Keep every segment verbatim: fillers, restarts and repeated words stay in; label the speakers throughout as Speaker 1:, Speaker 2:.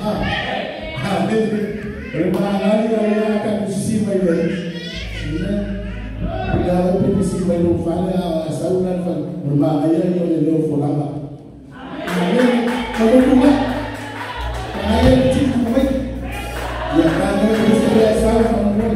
Speaker 1: Amen. Remahali kalian akan bersifat baik. Kalau bersifat lufana saunan fan berbahaya ni oleh lo folama. Amen. Kalau cuma ayat cinta baik. Ya kan bersifat saunan baik.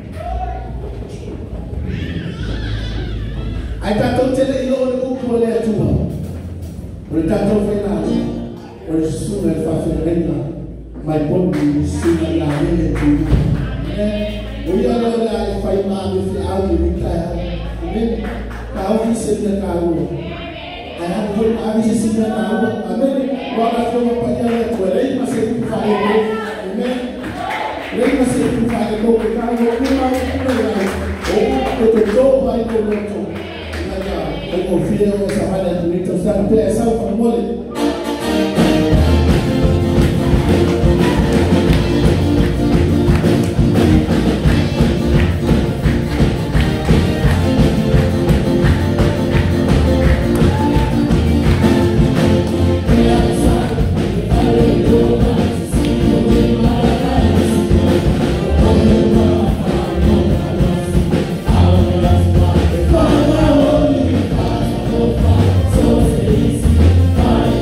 Speaker 1: Ayat tu cela ilo oleh ukur oleh cuma. Mereka tu final. Oleh sungai fasih rena. My body sing along in it. We are all like five miles out of the car. Amen. How we sing the car. I have put my eyes in the car. Amen. What I feel upon your legs, where they must say to fire. Amen. They must say to fire. Go to car. Go to car. Oh, to go by the motor. Oh, feel somebody to make us stand there. South of Molly.
Speaker 2: So easy,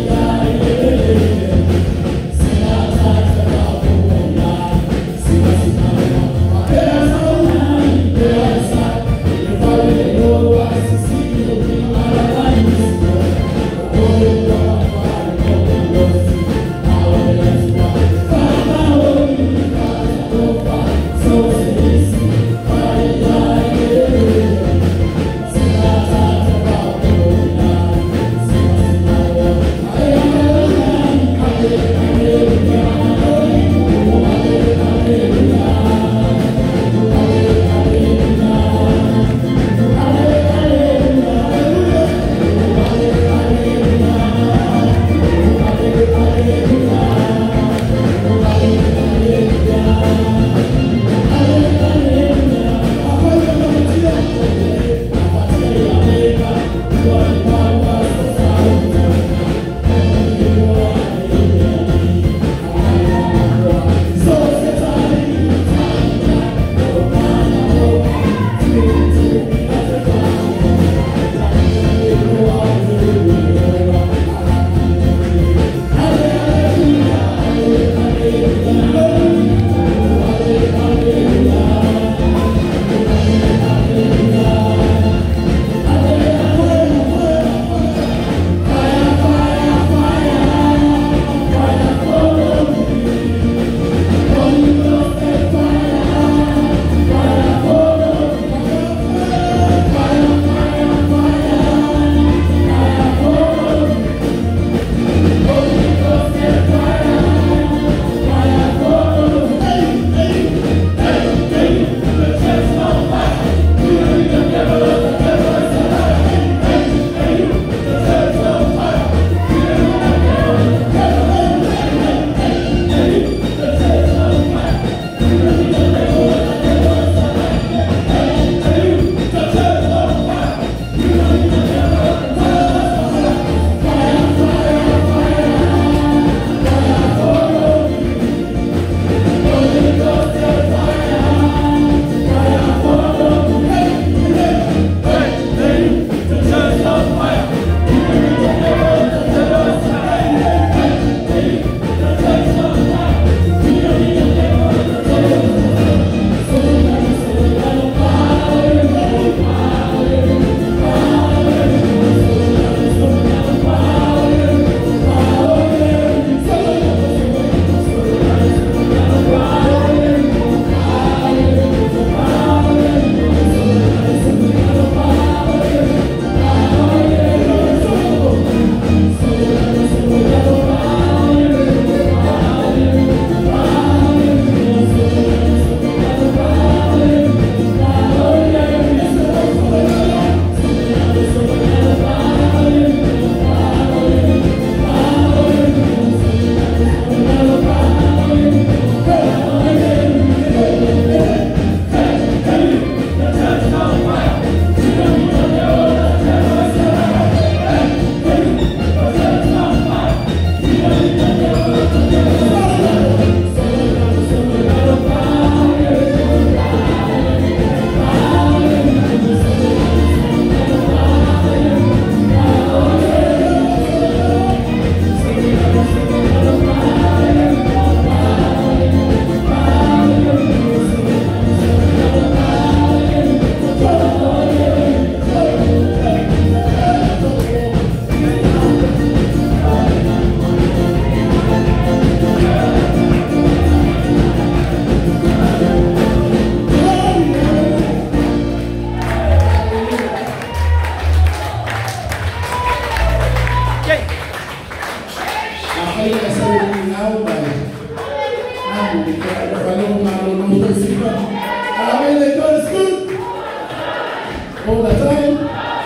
Speaker 1: All the time.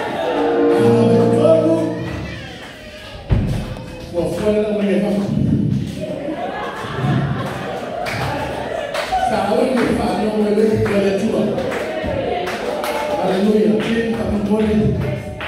Speaker 1: Por fuera de la guerra. Sabe que para no me le quede chulo. Aleluya. ¿Quién está muy bonito?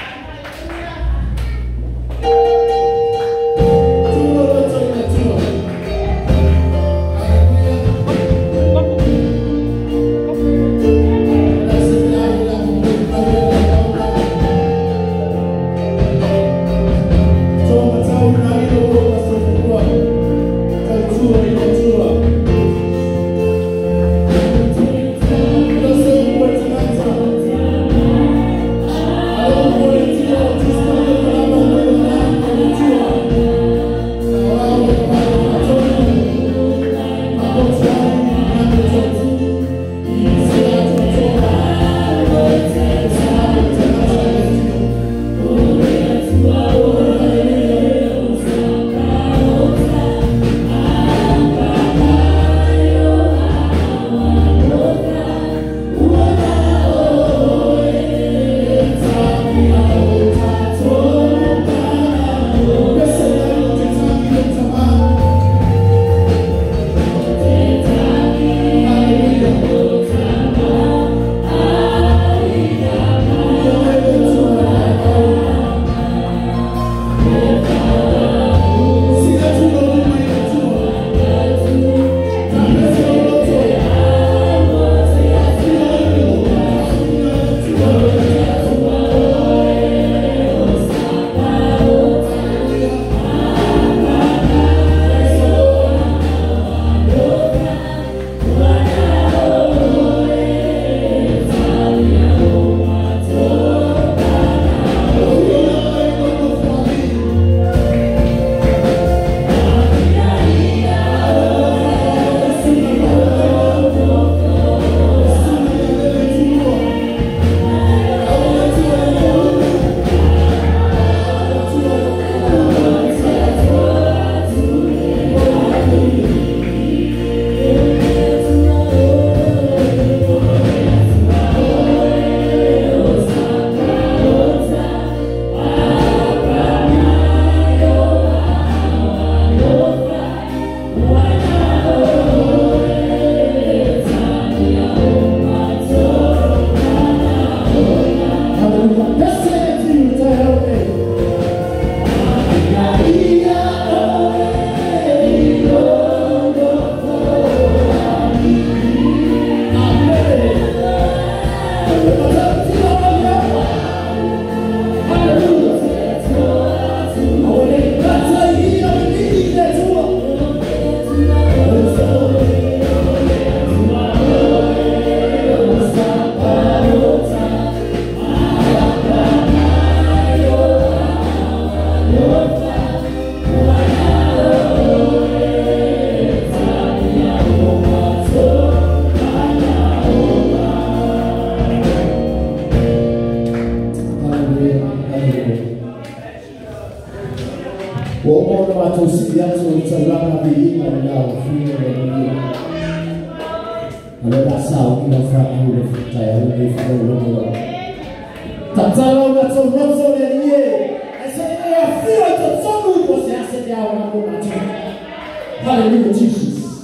Speaker 1: Hallelujah, Jesus.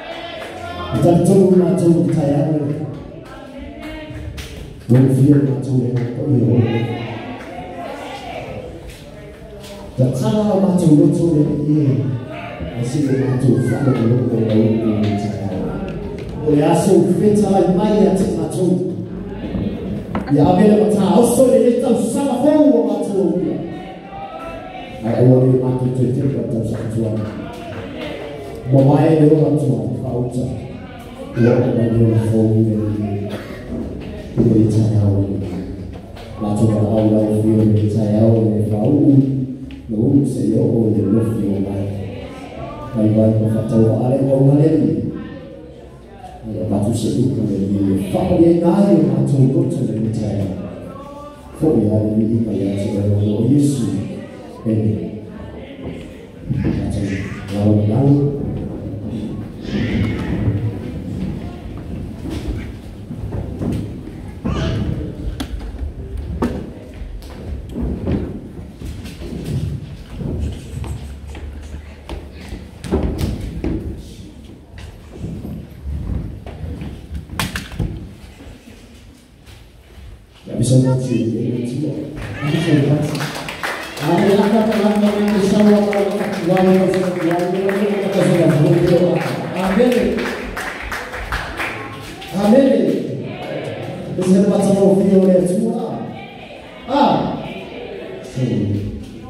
Speaker 1: Utamtoa matoa tayari. Wewe matoa kwa hiyo. Tatana matoa matoa yeye. Asije matoa fanya kwa kwa hiyo. Oleaso feta mai ya matoa. Ya abele mata oso leta usama kwa matoa. Aione matoa tete kwa matoa. Mamae leo watu pauta wako ndio fomu ile itayao watu wa au wa vio itayao ni fau na umseyo ole lofio mai mai wa kufuata wale wa malezi watu sheduka ni familia nayo watu wote ni itayao fomu ya ni kwa ya wa Yesu eh wao nao Sema chini ndio. Hapo basi. Hapo hapa kama ni sawa wao wao wao Amen. Amen. Você não passa por violência. Ah. Sim.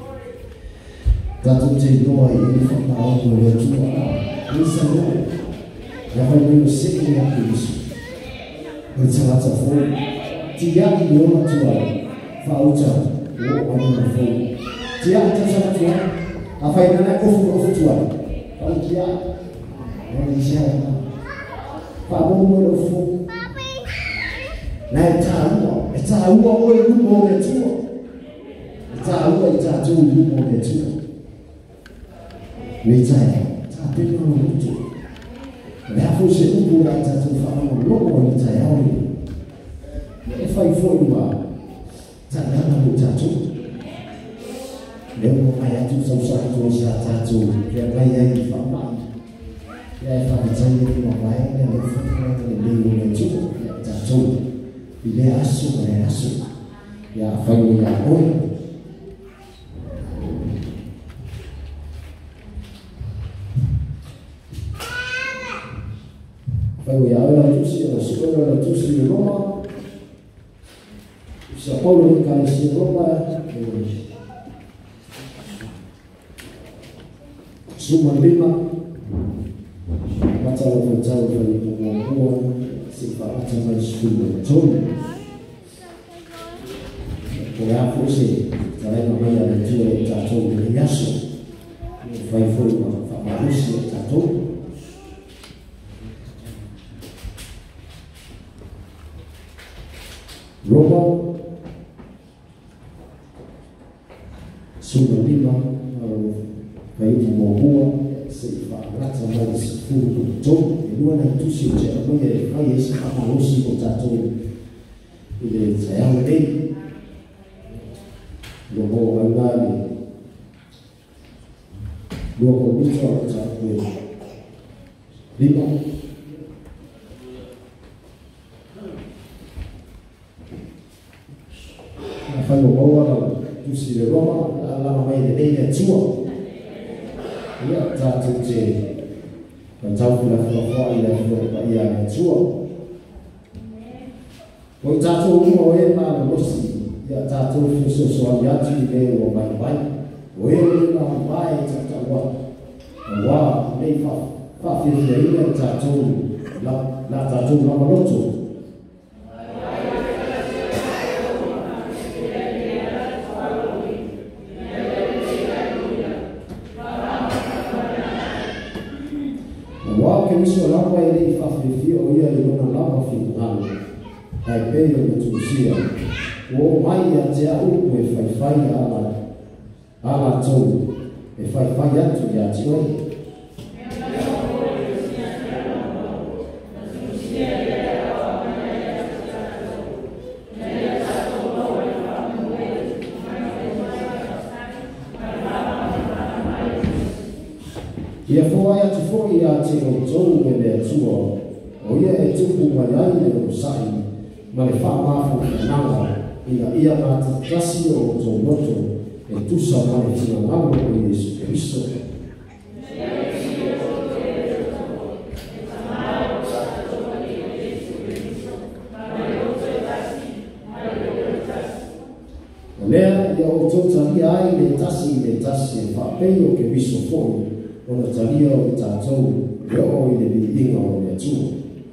Speaker 1: Tanto de dor e falar com ele tua. Isso é. Já vai me seguir aqui isso. Você vai fazer fogo. Dia e eu na tua. Falta. Eu vou na fogo. Dia que você vai fazer. A faina na fogo fogo tua. Falta dia. Não deixa. Falou no fogo. Này cha uo, cha uo ơi lu mô về chúa, cha uo cha chú lu mô về chúa, vì cha cha biết nó lu chúa, mẹ phụ sẽ lu mô lại cha chú phạm một lúc rồi cha ơi, mẹ phơi phơi mà, cha đã là một cha chú, nếu một ngày chú sống sót chú cha cha chú, việc này ai phạm bạn, ai phạm chân đi một cái này nó phải đi về chúa, cha chú. Ile asu ile asu ya fayu ya oi fayu ya oi la tusi la sikola la tusi de Roma sa Paulo ni kanisa Roma suma lima macam macam macam sifat macam sesuatu macam Orang fusi, kalau nak ada jual jatuh dengan yasu, faiful macam manusia jatuh. Roma, sumber lima, faiful mohon, sifat macam sesuatu macam dua nanti suci, apa yang kaya sifat manusia jatuh. Ini saya ini. Lobo wangani lobo bicho chakwe lima afango bawa tusi de Roma ala mai de dei chuo ya ta tuje Pantau pula fua ila fua ia chuo ko ta chuo mo e ma no si ya tato fiso so ya ti le o mai mai o e na mai ta ta wa wa nei fa fa fi le ile tato la la tato la maloto wa ke miso la wa ile fa fi fi o ia le na la fa fi ngalo ai pe yo tu sia o mai a te au e fai fai ala ala tau e fai fai atu ia te oi ia fōai atu fōi a te o tau e le atua o ia e tupu mai ai le o sai ma le whaamafu e nanga ina ia ngā tatasi o tō loto e tusa mai tina ngamo o Yesu Christo. Lea ia o tō tari ai le tasi le tasi e whapei o ke viso fōi o na taria o i tātou e o i le biinga o le atua.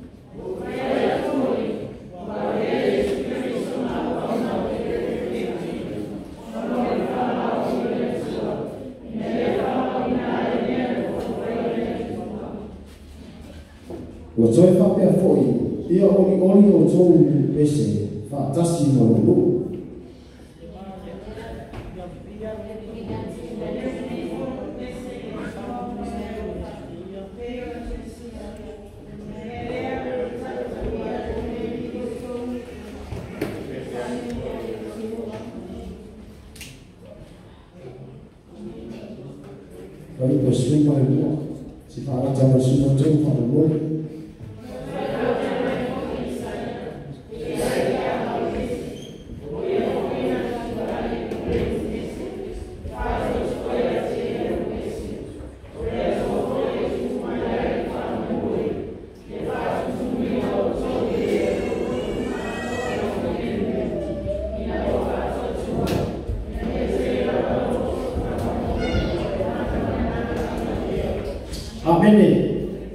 Speaker 1: O toi whapea fōi, ia ori ori o tōu ese, whātasi mo no lu. Kali ko swing pa rin mo, si para jama sumunod pa rin mo.
Speaker 2: Amen.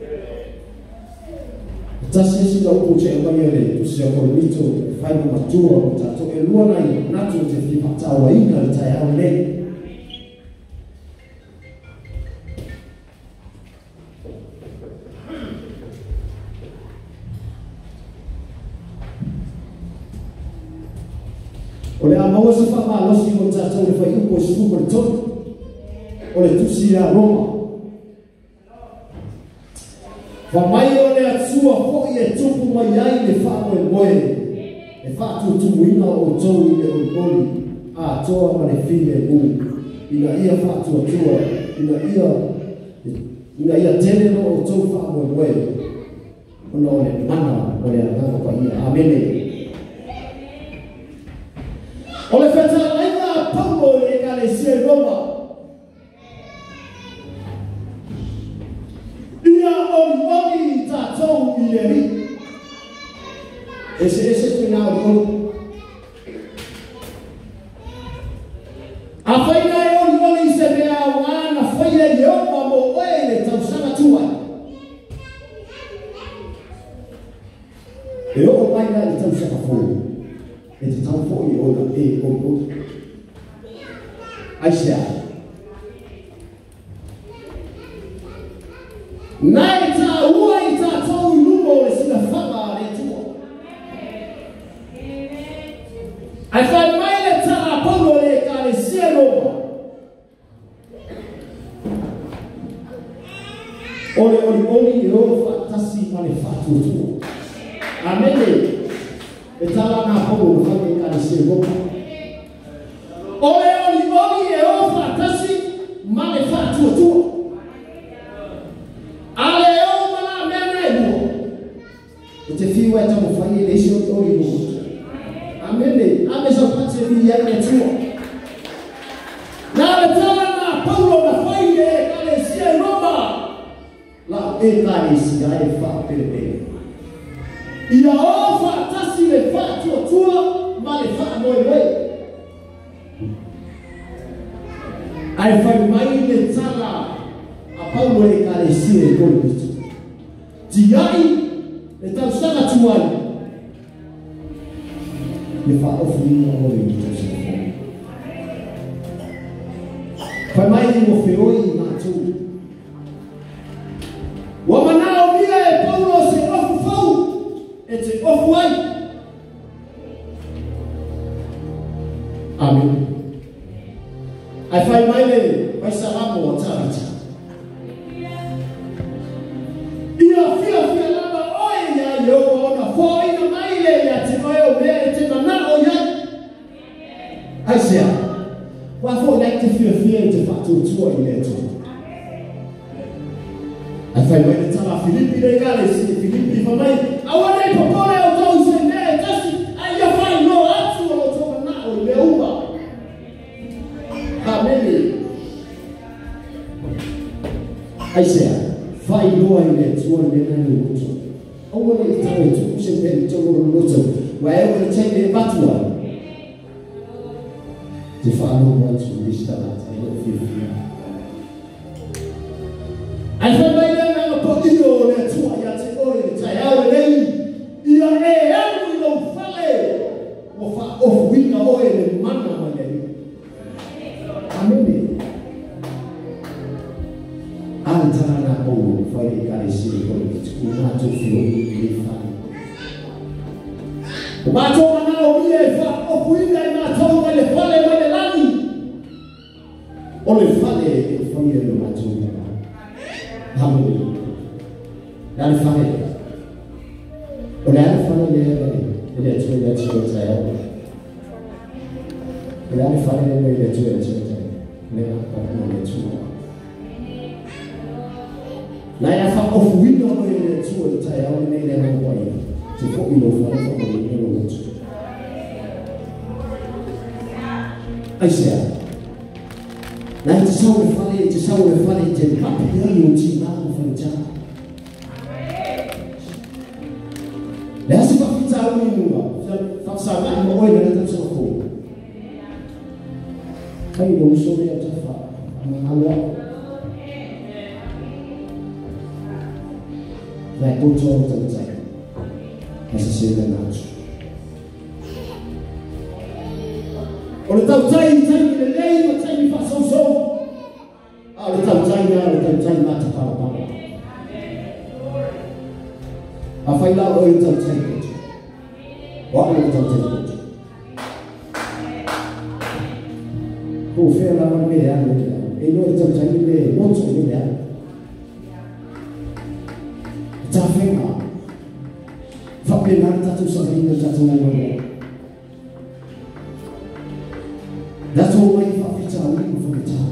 Speaker 2: Tasi sila upo che ngayele tusia kolito faibu matua mtato eluana nato te fipata wa ina tayari le. Ole amawa se fa ma losi mtato le faibu ko super top. Ole tusia Roma. Famai ole atsua fo ye tupu mai ai le fa mo moe. E fa tu tu ina o tau ile o poli. A toa ma le file u. Ina ia fa tu atua. Ina ia ina ia tele no o tau fa mo moe. Ona ole mana ole ngaka pa ia. Amen. Ole feta laina Paulo le kale se Roma. Oli tatou ileri. Ese ese kuna oli. Afaina oli oli se mea wana faile Yehova mo wele tausanga tua. E o paina le tausanga fo. E te tau fo i ola e o o. Aisha. Nai ta ua i ta tau lumo le sila whaka le tua. Ai whai mai le tala Paulo le ka le sia Roma. Ole oli oli i o whatasi ma le whatu tua. Amene. E tala na Paulo le whaka ka le sia Roma. Ole oli oli e o whatasi ma le whatu tua. Te fiwa ta mo fai le sio to i mo. Amene, ame so patse vi ya ne tuo. Na le tala na Paulo na fai le kale sia Roma. La e kale sia e fa pepe. Ia ofa tasi le fa tuo tuo ma le fa mo e. Ai fai mai le tala a Paulo e kale sia e ko. Tiai e tau sanga tuai. Me fa ofini o hori i tau sanga. Whai mai i mo whioi i mātou. Wa manao mia e Paulo se ofu fau. E te ofu ai. Amen. Ai whai mai le vai salamo o tarita. Ia fia fia lama oe ia i o ona fo ina mai le ia te mai o mea e te mana o ia. Aisea, wa fo like te fia fia i te whatu tua i le tua. Ai whai mai le tala Filipi le gale si Filipi fa mai. Awane i popole o tau se mea e tasi. Ai ia whai no atu o tau mana o i le ua. Amene. Aisea. Fai loa i le tua le nani uto. Awane i tau e tuku se mea i tau o loto. Wa e o le tei le batua. Te whaano watu lista lata i lo whiwhia. Ai whai mai le nganga po ino le tua ia te oi le tai au lei. Ia e anu i lo whale. O wha ofu ina oe le mana mai lei. Amene. Antara o fai kare si ko ku ma to fio ni fa. O ma to na o mi e fa o kuinga ma to ma le fale ma le lani. O le fale fai le ma to. Hamu. Dan fale. O le fale le le to le to ta ya. O le fale le le to le to ta. Le ma ko le to. Na ia fa ofu wino no e le tua i tai au nei le no wai. Te fo i lo fa fa mo i lo tu. Ai sea. Na te sau e fale, te sau e fale te papi ai o ti ma o fa ja. Le asi fa fita o ni mua. Fa sa ma mo oi na te so ko. Ai lo so me ta fa. Ma ala. lại cô cho tận dạy hay sẽ xây lên nào ở tàu chay chay đến đây mà chay bị phá sâu sâu ở tàu chay nha ở tàu chay mà chả vào bao à phải lao ở tàu chay quá là tàu chay cô phê là vấn đề ăn được ấy nói tàu chay vấn đề một số vấn đề cha phê mà pháp bên ăn ta tu sửa hình ta tu ngon ngon đã tu mấy pháp phi cha mấy pháp phi cha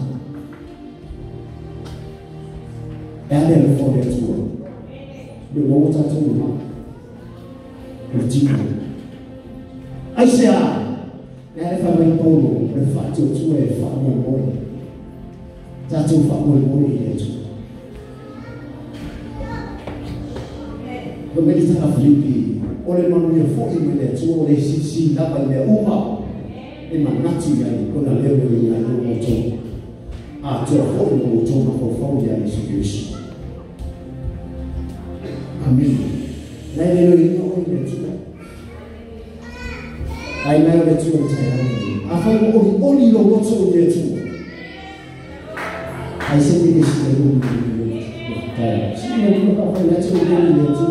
Speaker 2: em đều phô để tu được một cha tu mà được chín rồi ai sẽ em phải mấy câu rồi để phát triển tu để phát triển môi cha tu phát triển môi để tu Kami di sana Filipi, oleh manusia foi mele tu oleh sisi dapat mele umma, iman nasi yang kau nak lihat dari yang kau macam, ah tu foi kau macam kau foi yang sisi. Amin. Lain lain kau ini tu, lain lain tu macam ni. Apa yang kau oli lo macam ni tu, aisyah ni sih lu ni. Sini kau kau lihat tu ni tu.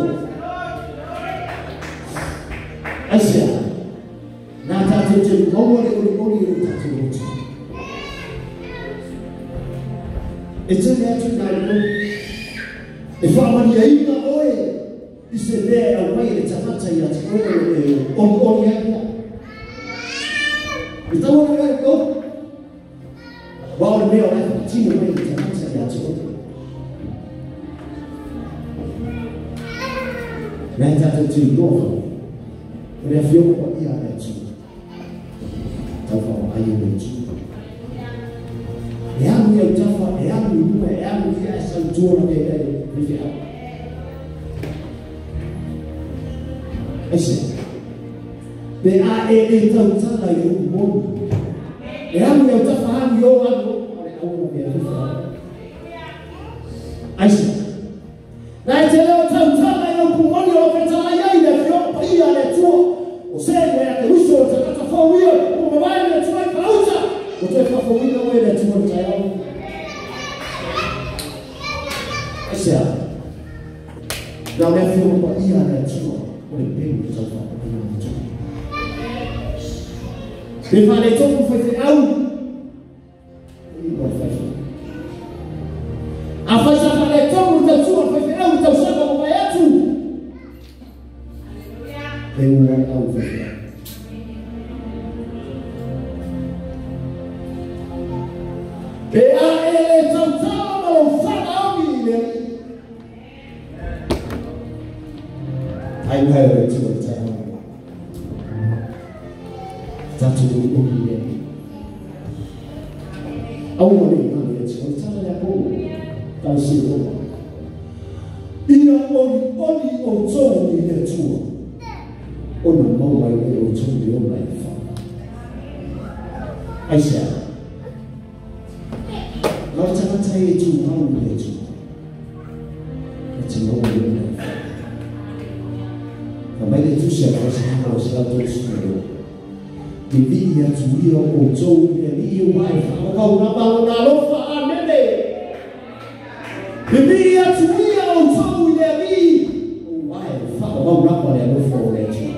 Speaker 2: Asia, nata tujuh kau boleh boleh boleh tak tujuh. Itu dia tu nak. If aman dia ini oi, isede awai le cakap saya cakap on on ya. Kita orang kau, bawa dia orang cina ni cakap saya cakap. Nata tujuh dua. Dia film apa dia ada tu, tahu ayat itu. Yang dia tahu, yang dia, yang dia asal jual dia dari dia. Asyik. Dia ada itu sahaja yang pun. Yang dia tahu faham dia orang oleh Allah dia tu. Asyik. Dan dia tahu sahaja yang pun dia percaya dia film apa dia ada tu. Useme yakirushwa utakatafawia umabaya na tumai kauza utafawia wewe na tumai tayari Asia na nafio kwa iya na tumai ulipewa utafawia na tumai bifane toku fefe au afasha fane toku utachua fefe au utaushaka mama yetu Ewa au vya. Bea ele tantama ufana au ile. Ai wewe tu utayama. Tatu ile. Au wale nani tu utayama yako. Tansi. Ia oli oli ozo ile tu. Ona mau mai o chung dio mai fa Aisha lo cha cha ye chu mau ni chu chu mau ni fa mai le chu sia ko sa ko sa to su do di vi ya chu dio o zo ye ni mai fa ko na ba na lo fa amene di vi ya chu dio o zo ye ni mai fa ko na ba le lo fo le chu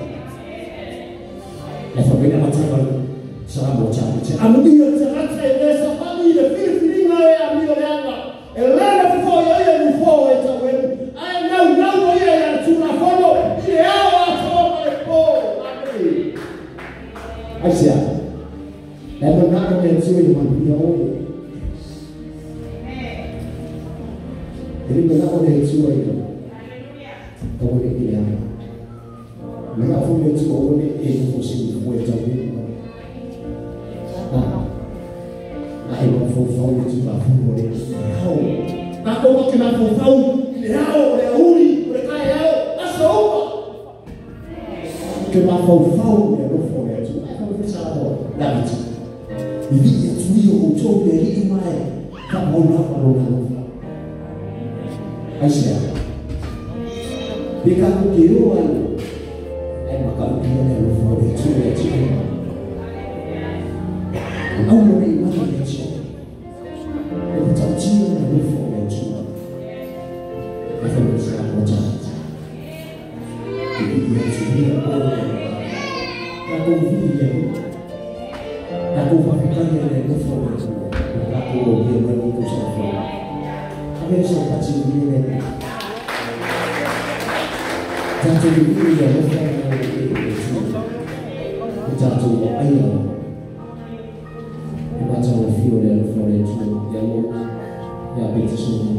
Speaker 2: Bina macam sahaja macam. Anu dia cakap saya rasa kami the Filipino yang dia leanga. Elana before ya ya before itu when I know now ya ya cuma follow dia awak follow ko. Asia. Dan nak ada sesuatu yang dia awak. Jadi nak ada sesuatu itu. Kau boleh dia. Mereka punya tu orang ni eh fosil boleh jadi. Nah, nah ibu fosil itu tak boleh. Kau, nak kau kena fosil, dia orang uri, mereka yang asal. Kena fosil dia fosil itu, kau bisa apa? Dah itu. Ini yang suyu ucap dari imai, tak mau nak kalau nak. Aisyah. Bikakukiruan ay makaukiyo na lufo de chuo chuo. Au mo ni mali de chuo. Au tachio na lufo de chuo. Afa mo sa mo cha. Ibi chuo ko. Ako viya. Ako fakanya na lufo de chuo. Ako viya mo ko sa fo. Abe sa tachio ni ne. Jatuh ini ya bukan jatuh ayo macam feel dan florence yang ya betul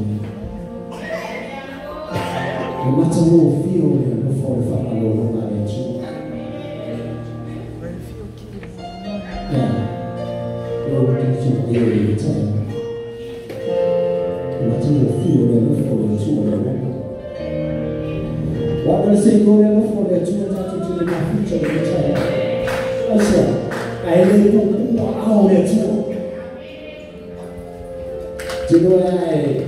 Speaker 2: macam feel dan florence kalau orang itu ya kalau itu dia itu macam feel dan florence what will say go there for the two to to the future of the child. Also, I live to wow there too. Do you know I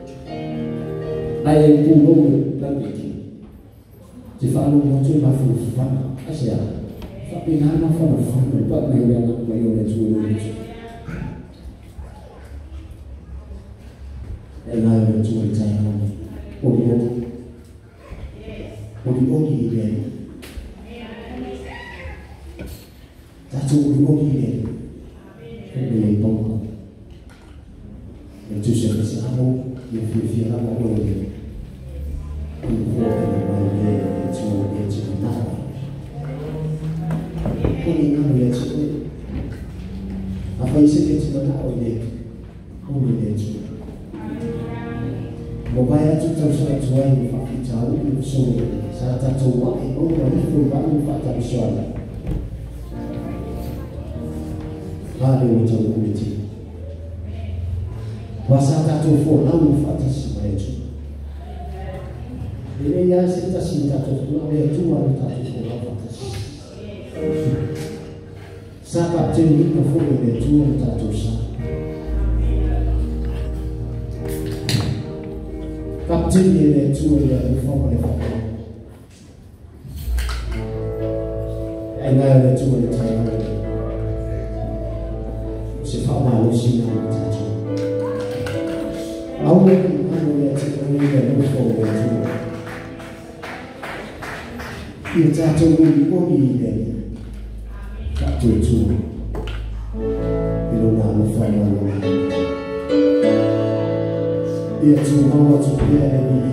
Speaker 2: I am to go language. Di falo mo to ma fu fa. Asia. Fa pina ma fa fa ba mai ya na ma yo le tu lo. E la yo tu le tai no. O mo Odi-odi dia. Tatu odi-odi dia. Ini pokok. Itu siapa sih kamu? Yang via-via kamu boleh. Ini pokok boleh. Itu dia cerita. Ini kamu ya cerita. Apa isi dia cerita oleh? Oleh dia cerita. Mobile itu terus terjual di fakir jauh itu semua. Salah satu waktu itu itu baru fakta visual. Hari macam itu. Bahasa satu forum fakta semua itu. Ini ya kita cinta tu forum itu ada satu forum fakta. Sebab jenis forum itu ada satu sah. Kapten ini tu yang forum fakta. Anh em là chúng mình thấy sẽ phá nào với sinh nào của chúng áo lên anh em sẽ có những cái nỗi khổ của chúng hiện ra trong những có gì để các tuổi chúng vì lúc nào nó phải là lúc hiện chúng họ là chúng ta là đi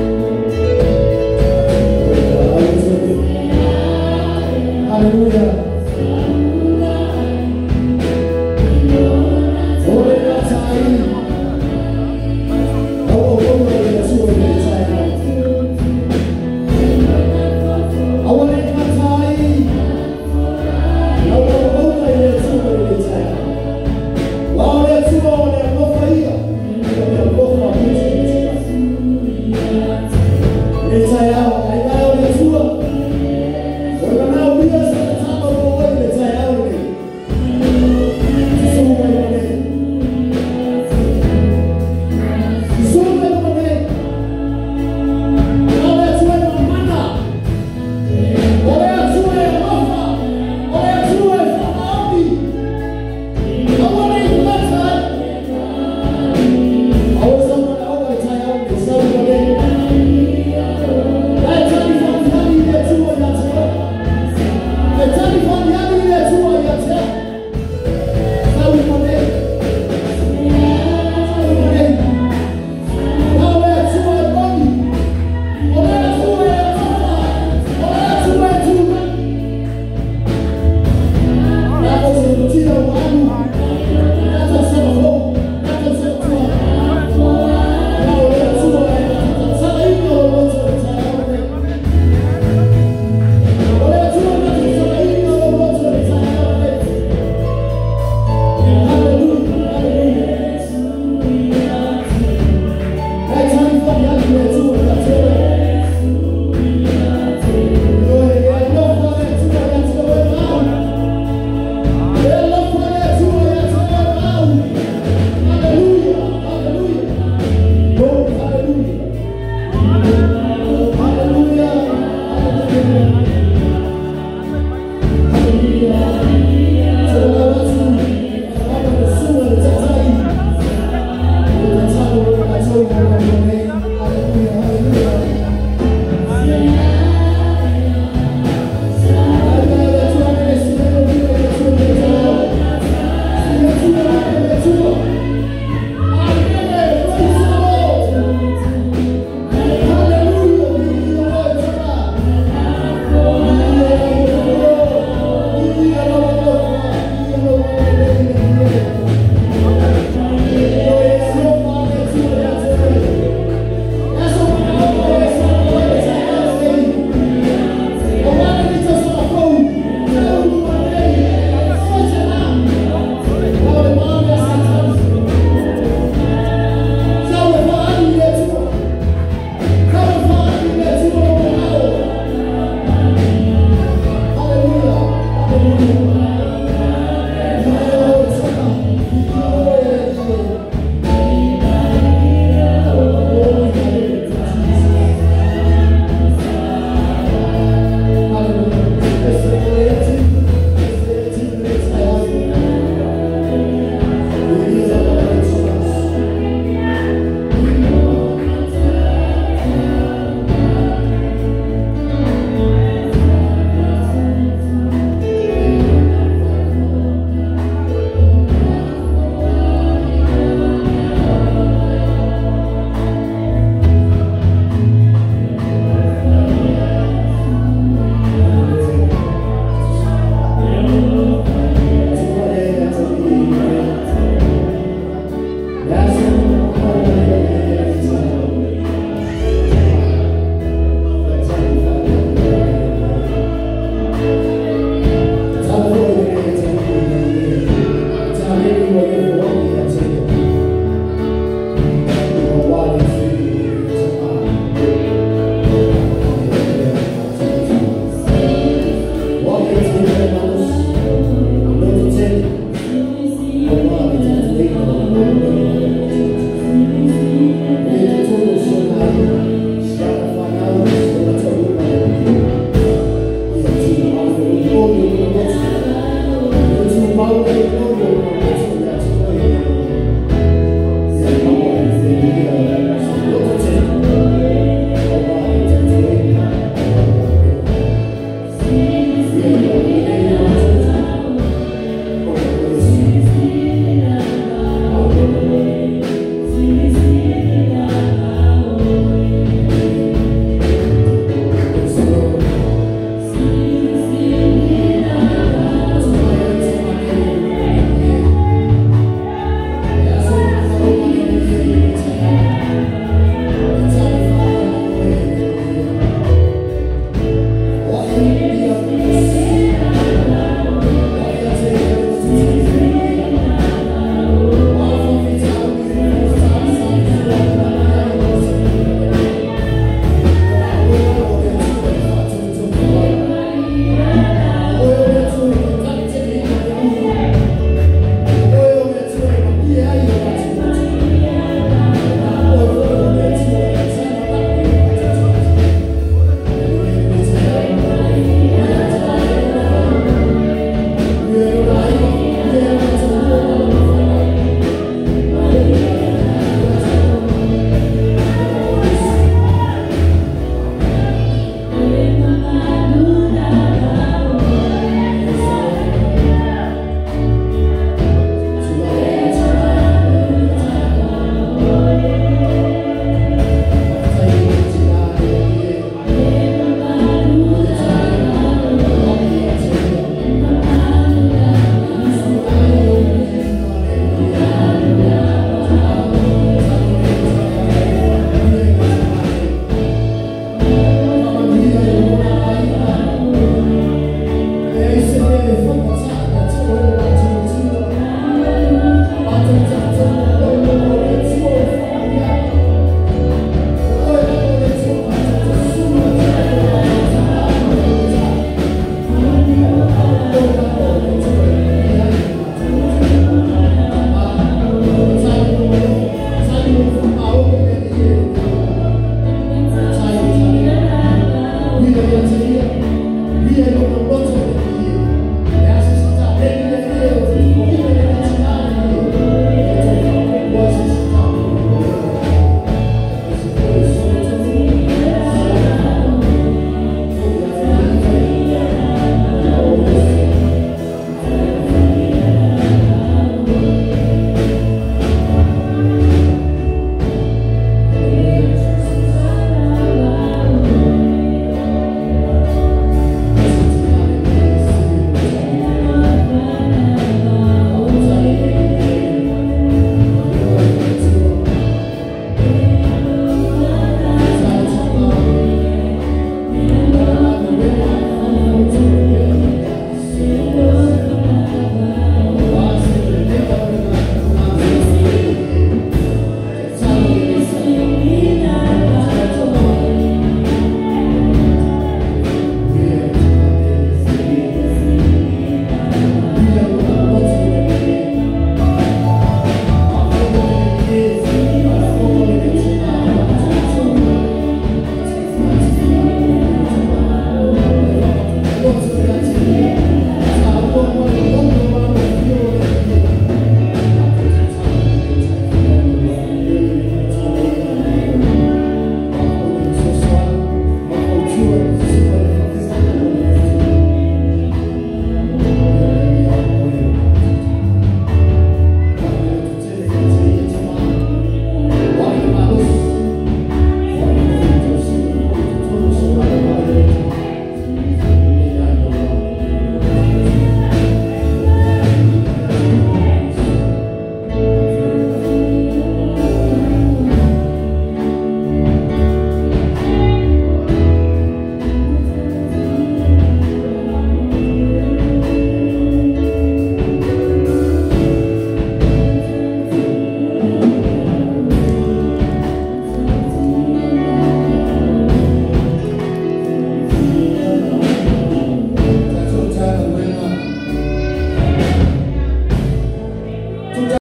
Speaker 2: Hallelujah.